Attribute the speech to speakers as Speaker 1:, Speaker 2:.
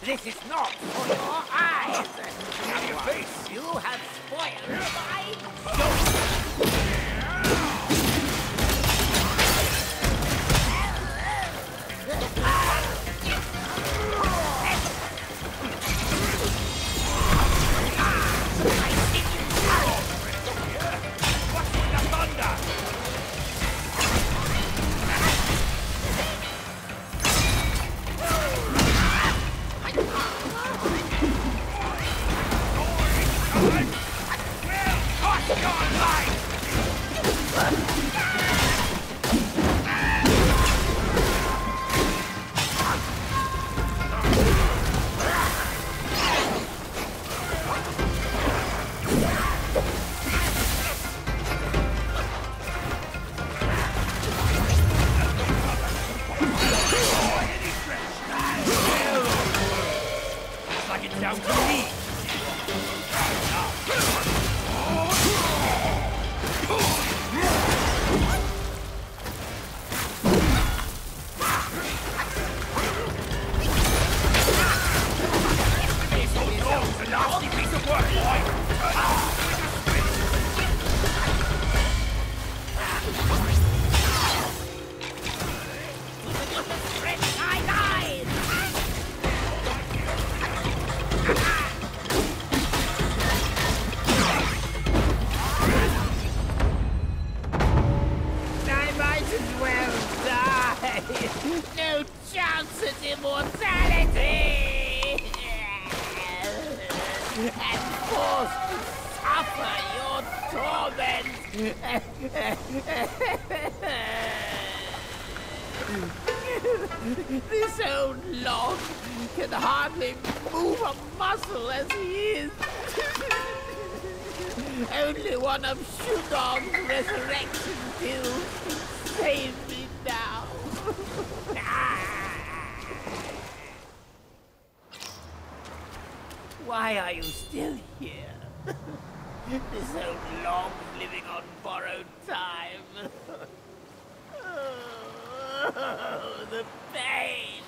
Speaker 1: This is not for your eyes!
Speaker 2: Have your face!
Speaker 1: You have spoiled my joke!
Speaker 2: Down to me! This old a nasty piece of work, boy!
Speaker 1: No chance at immortality! And forced to suffer your torment! This old Loong can hardly move a muscle as he is. Only one of Wukong's resurrection pills can save me now. Why are you still here? This old Loong living on borrowed time. Oh, the pain!